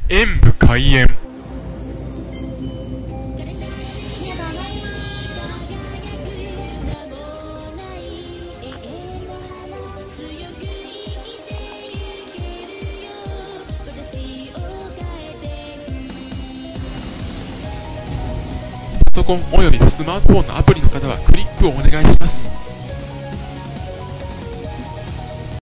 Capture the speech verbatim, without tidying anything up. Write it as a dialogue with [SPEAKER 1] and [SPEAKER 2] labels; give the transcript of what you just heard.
[SPEAKER 1] 演武開演。パソコンおよびスマートフォンのアプリの方はクリックをお願いします。